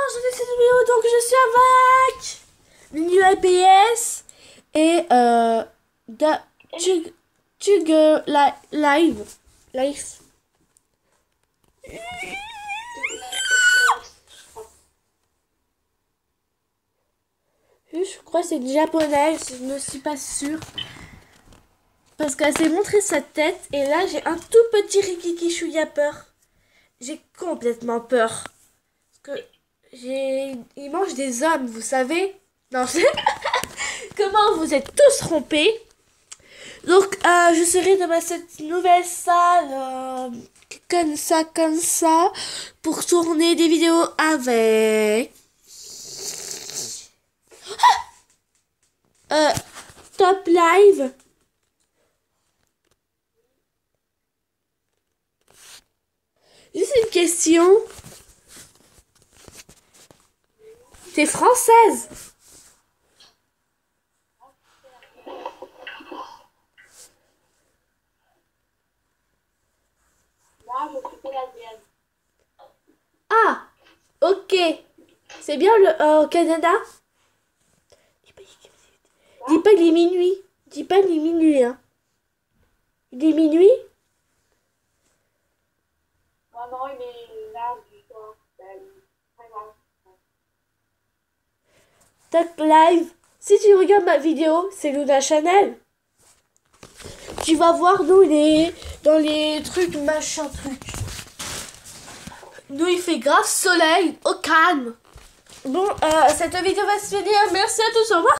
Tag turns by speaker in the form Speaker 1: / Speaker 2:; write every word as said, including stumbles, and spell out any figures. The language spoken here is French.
Speaker 1: aujourd'hui cette vidéo, donc je suis avec Minu A P S et euh, da, Tug, Tug euh, li, Live. Live. Je crois que c'est une japonaise, je ne suis pas sûre. Parce qu'elle s'est montré sa tête et là j'ai un tout petit Rikiki chouïa peur. J'ai complètement peur. Parce que j'ai... il mange des hommes, vous savez. Non, comment vous êtes tous trompés. Donc euh, je serai dans cette nouvelle salle euh, comme ça, comme ça, pour tourner des vidéos avec... Euh, Top Live. Juste une question. T'es française?
Speaker 2: Moi, je suis canadienne.
Speaker 1: Ah, ok. C'est bien le euh, au Canada? Dis pas qu'il est minuit. Dis pas qu'il est minuit, hein. Il est minuit?
Speaker 2: Non, non, il est là du soir. Ben, très grave.
Speaker 1: Top Live. Si tu regardes ma vidéo, c'est Luna Chanel. Tu vas voir, nous, les dans les trucs, machin truc. Nous, il fait grave soleil, au calme. Bon, euh, cette vidéo va se finir. Merci à tous, au revoir.